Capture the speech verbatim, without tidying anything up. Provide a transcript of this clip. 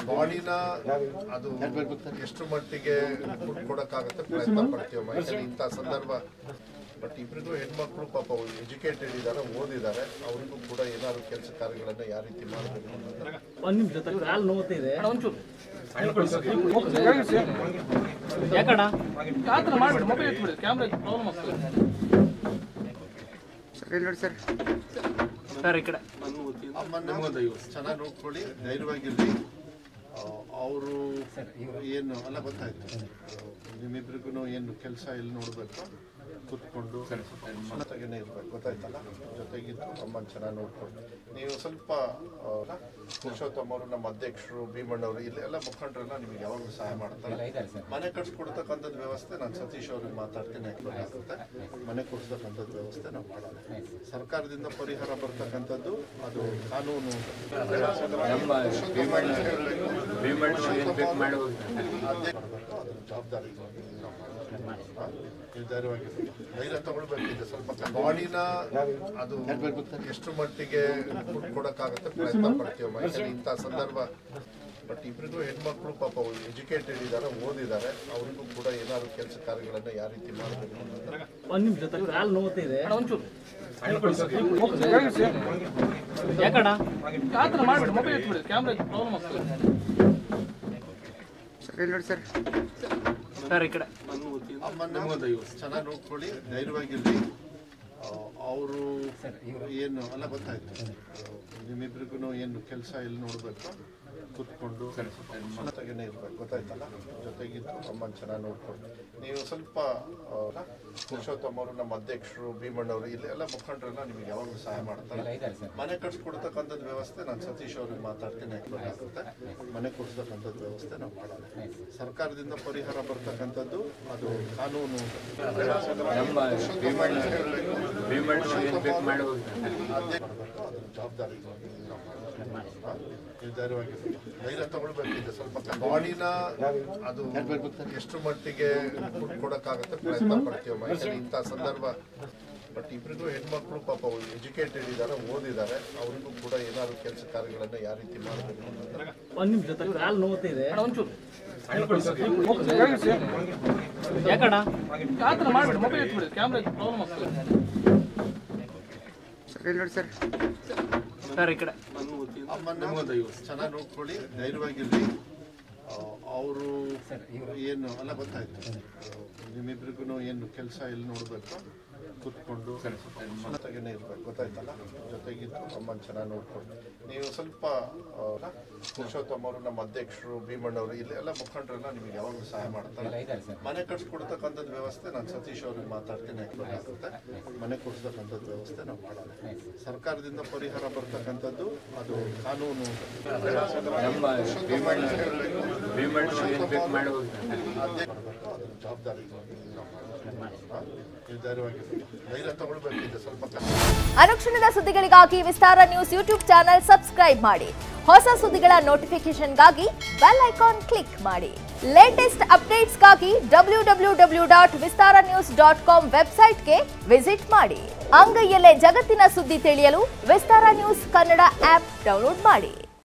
ಬಾಡಿನ ಅದು ಎಷ್ಟು ಮಟ್ಟಿಗೆ ಕೊಡಕ್ಕಾಗುತ್ತೆ ಪ್ರಯತ್ನ ಪಡ್ತೀವಿ ಯಾಕಂದ್ರೆ ಇಂಥ ಸಂದರ್ಭ. ಬಟ್ ಇಬ್ಬರಿಗೂ ಹೆಣ್ಮಕ್ಳು ಪಾಪ ಎಜುಕೇಟೆಡ್ ಇದ್ದಾರೆ, ಓದಿದ್ದಾರೆ, ಅವರಿಗೂ ಕೂಡ ಏನಾದ್ರು ಕೆಲಸ ಕಾರ್ಯಗಳನ್ನ ಯಾವ ರೀತಿ ಮಾಡಬೇಕು ಅನ್ನೋದ್ರೆ ಅಮ್ಮನ್ನ ಚೆನ್ನಾಗಿ ನೋಡ್ಕೊಳ್ಳಿ, ಧೈರ್ಯವಾಗಿರ್ಲಿ. ಅವರು ಏನು ಅಲ್ಲ ಗೊತ್ತಾಯ್ತು, ನಿಮ್ಮಿಬ್ರಿಗೂ ಏನು ಕೆಲಸ ಎಲ್ಲಿ ನೋಡ್ಬೇಕು ಕೂತ್ಕೊಂಡು ಜೊತೆಗೇನೆ ಇರ್ಬೇಕು, ಗೊತ್ತಾಯ್ತಲ್ಲ, ಜೊತೆಗಿದ್ದು ಅಮ್ಮನ ಚೆನ್ನಾಗಿ ನೋಡ್ಕೊಂಡು. ನೀವು ಸ್ವಲ್ಪ ಪುರುಷೋತ್ತಮ್ ಅವರು, ನಮ್ಮ ಅಧ್ಯಕ್ಷರು, ಭೀಮಣ್ಣವರು, ಇಲ್ಲಿ ಎಲ್ಲ ಮುಖಂಡರೆಲ್ಲ ನಿಮಗೆ ಯಾವಾಗಲೂ ಸಹಾಯ ಮಾಡ್ತಾರೆ. ಮನೆ ಕಟ್ಸ್ಕೊಡ್ತಕ್ಕಂಥದ್ದು ವ್ಯವಸ್ಥೆ ನಾನು ಸತೀಶ್ ಅವ್ರಿಗೆ ಮಾತಾಡ್ತೀನಿ, ಆಗುತ್ತೆ. ಮನೆ ಕೊಡ್ಸ್ತಕ್ಕಂಥದ್ದು ವ್ಯವಸ್ಥೆ ನಾವು ಮಾಡೋಣ. ಸರ್ಕಾರದಿಂದ ಪರಿಹಾರ ಬರ್ತಕ್ಕಂಥದ್ದು ಅದು ಕಾನೂನು ಅದ್ರ ಜವಾಬ್ದಾರಿ ನಿರ್ಧಾರವಾಗಿರುತ್ತೆ. ಧೈರ್ಯ ತಗೊಳ್ಬೇಕಿದೆ ಸ್ವಲ್ಪ. ಬಾಡಿನ ಅದು ಎಷ್ಟು ಮಟ್ಟಿಗೆ ಕೊಡಕ್ಕಾಗುತ್ತೆ ಪ್ರಯತ್ನ ಪಡ್ತೀವಿ ಯಾಕಂದ್ರೆ ಇಂಥ ಸಂದರ್ಭ. ಬಟ್ ಇಬ್ಬರಿಗೂ ಹೆಣ್ಮಕ್ಳು ಪಾಪ ಎಜುಕೇಟೆಡ್ ಇದ್ದಾರೆ, ಓದಿದ್ದಾರೆ, ಅವರಿಗೂ ಕೂಡ ಏನಾದ್ರು ಕೆಲಸ ಕಾರ್ಯಗಳನ್ನ ಯಾವ ರೀತಿ ಮಾಡಬೇಕು ಅನ್ನೋದ್ರೆ ಅಮ್ಮನ್ನ ಚೆನ್ನಾಗಿ ನೋಡ್ಕೊಳ್ಳಿ, ಧೈರ್ಯವಾಗಿರ್ಲಿ. ಅವರು ಏನು ಅಲ್ಲ ಗೊತ್ತಾಯ್ತು, ನಿಮ್ಮಿಬ್ರಿಗೂ ಏನು ಕೆಲಸ ಎಲ್ಲಿ ನೋಡ್ಬೇಕು ಕೂತ್ಕೊಂಡು ಜೊತೆಗೇನೆ ಇರ್ಬೇಕು, ಗೊತ್ತಾಯ್ತಲ್ಲ, ಜೊತೆಗಿದ್ದು ಅಮ್ಮನ ಚೆನ್ನಾಗಿ ನೋಡ್ಕೊಂಡು. ನೀವು ಸ್ವಲ್ಪ ಪುರುಷೋತ್ತಮ್ ಅವರು, ನಮ್ಮ ಅಧ್ಯಕ್ಷರು, ಭೀಮಣ್ಣವರು, ಇಲ್ಲಿ ಎಲ್ಲ ಮುಖಂಡರೆಲ್ಲ ನಿಮಗೆ ಯಾವಾಗಲೂ ಸಹಾಯ ಮಾಡ್ತಾರೆ. ಮನೆ ಕಟ್ಸ್ಕೊಡ್ತಕ್ಕಂಥದ್ದು ವ್ಯವಸ್ಥೆ ನಾನು ಸತೀಶ್ ಅವ್ರಿಗೆ ಮಾತಾಡ್ತೀನಿ, ಆಗುತ್ತೆ. ಮನೆ ಕೊಡ್ಸ್ತಕ್ಕಂಥದ್ದು ವ್ಯವಸ್ಥೆ ನಾವು ಮಾಡೋಣ. ಸರ್ಕಾರದಿಂದ ಪರಿಹಾರ ಬರ್ತಕ್ಕಂಥದ್ದು ಅದು ಕಾನೂನು ಅದ್ರ ಜವಾಬ್ದಾರಿ ನಿರ್ಧಾರವಾಗಿರುತ್ತೆ. ಧೈರ್ಯ ತಗೊಳ್ಬೇಕಿದೆ ಸ್ವಲ್ಪ. ಬಾಡಿನ ಅದು ಎಷ್ಟು ಮಟ್ಟಿಗೆ ಕೊಡಕ್ಕಾಗುತ್ತೆ ಪ್ರಯತ್ನ ಪಡ್ತೀವಿ ಯಾಕಂದ್ರೆ ಇಂಥ ಸಂದರ್ಭ. ಬಟ್ ಇಬ್ಬರಿಗೂ ಹೆಣ್ಮಕ್ಳು ಪಾಪ ಎಜುಕೇಟೆಡ್ ಇದ್ದಾರೆ, ಓದಿದ್ದಾರೆ, ಅವರಿಗೂ ಕೂಡ ಏನಾದ್ರು ಕೆಲಸ ಕಾರ್ಯಗಳನ್ನ ಯಾವ ರೀತಿ ಮಾಡಬೇಕು ಅನ್ನೋದ್ರೆ ಅಮ್ಮನ್ನ ಚೆನ್ನಾಗಿ ನೋಡ್ಕೊಳ್ಳಿ, ಧೈರ್ಯವಾಗಿರ್ಲಿ. ಅವರು ಏನು ಅಲ್ಲ ಗೊತ್ತಾಯ್ತು, ನಿಮ್ಮಿಬ್ರಿಗೂ ಏನು ಕೆಲಸ ಎಲ್ಲಿ ನೋಡ್ಬೇಕು ಕೂತ್ಕೊಂಡು ಜೊತೆಗೇನೆ ಇರ್ಬೇಕು, ಗೊತ್ತಾಯ್ತಲ್ಲ, ಜೊತೆಗಿದ್ದು ಅಮ್ಮನ ಚೆನ್ನಾಗಿ ನೋಡ್ಕೊಂಡು. ನೀವು ಸ್ವಲ್ಪ ಪುರುಷೋತ್ತಮ್ ಅವರು, ನಮ್ಮ ಅಧ್ಯಕ್ಷರು, ಭೀಮಣ್ಣವರು, ಇಲ್ಲಿ ಎಲ್ಲ ಮುಖಂಡರೆಲ್ಲ ನಿಮಗೆ ಯಾವಾಗಲೂ ಸಹಾಯ ಮಾಡ್ತಾರೆ. ಮನೆ ಕಟ್ಸ್ಕೊಡ್ತಕ್ಕಂಥದ್ದು ವ್ಯವಸ್ಥೆ ನಾನು ಸತೀಶ್ ಅವ್ರಿಗೆ ಮಾತಾಡ್ತೀನಿ, ಆಗುತ್ತೆ. ಮನೆ ಕೊಡ್ಸ್ತಕ್ಕಂಥದ್ದು ವ್ಯವಸ್ಥೆ ನಾವು ಮಾಡೋಣ. ಸರ್ಕಾರದಿಂದ ಪರಿಹಾರ ಬರ್ತಕ್ಕಂಥದ್ದು ಅದು ಕಾನೂನು ಅದ್ರ ಜವಾಬ್ದಾರಿ ನಿರ್ಧಾರವಾಗಿರುತ್ತೆ. ಧೈರ್ಯ ತಗೊಳ್ಬೇಕಿದೆ ಸ್ವಲ್ಪ. ಅನುಕ್ಷಣದ ಸುದ್ದಿಗಳಿಗಾಗಿ Vistara news YouTube channel subscribe ಮಾಡಿ. ಹೊಸ ಸುದ್ದಿಗಳ ನೋಟಿಫಿಕೇಶನ್ಗಾಗಿ ಬೆಲ್ ಐಕಾನ್ ಕ್ಲಿಕ್ ಮಾಡಿ. ಲೇಟೆಸ್ಟ್ ಅಪ್ಡೇಟ್ಸ್ಗಾಗಿ W W W dot Vistara news dot com ವೆಬ್ಸೈಟ್ಗೆ ವಿಸಿಟ್ ಮಾಡಿ. ಅಂಗೈಯಲ್ಲೇ ಜಗತ್ತಿನ ಸುದ್ದಿ ತಿಳಿಯಲು Vistara news Kannada app download ಮಾಡಿ.